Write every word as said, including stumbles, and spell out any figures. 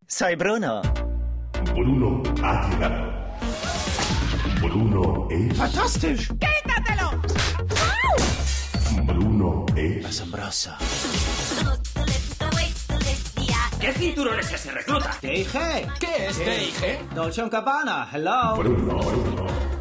Soy Bruno. Bruno ha llegado. Bruno es... ¡Fantástico! ¡Quítatelo! Bruno es... Asombroso. ¿Qué cinturón es ese, recluta? D I G. ¿Qué es D I G? Dolce and Gabbana, hello. Bruno, Bruno.